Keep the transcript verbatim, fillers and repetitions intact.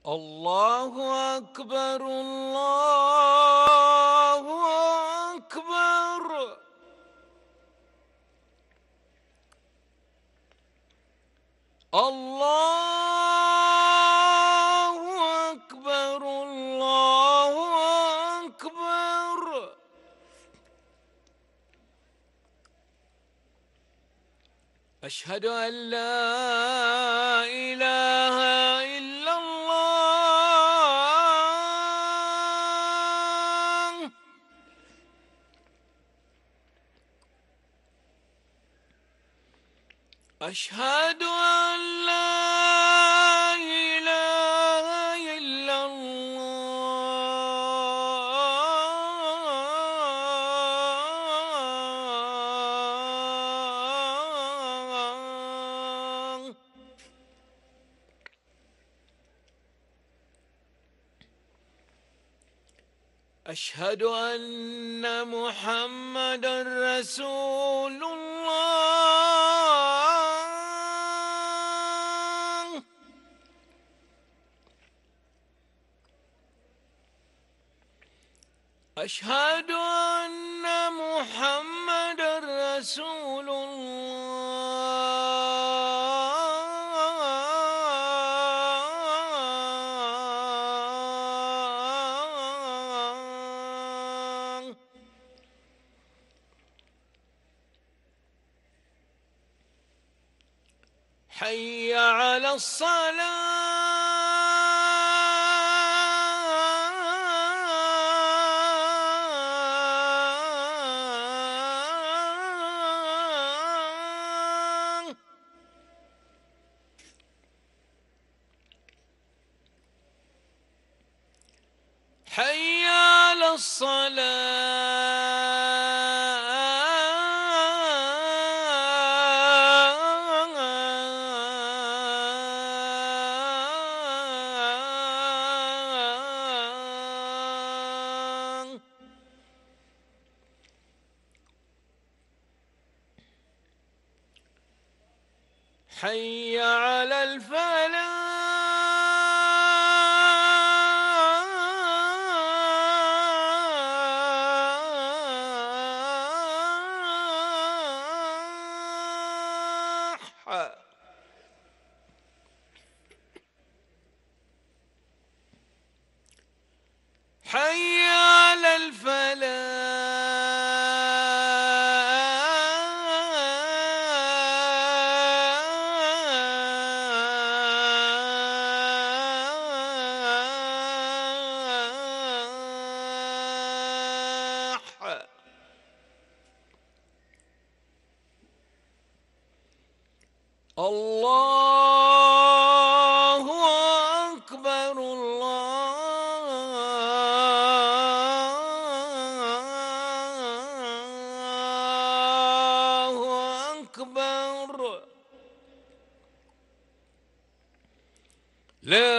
الله أكبر الله أكبر. الله أكبر الله أكبر. أشهد أن لا إله إلا الله. أشهد أن لا إله إلا الله. أشهد أن محمدًا رسول الله. أشهد أن محمدًا رسول الله. حي على الصلاة. حي على الصلاة. حي على الفلاح. حي على الفلاح. الله أكبر الله أكبر. لا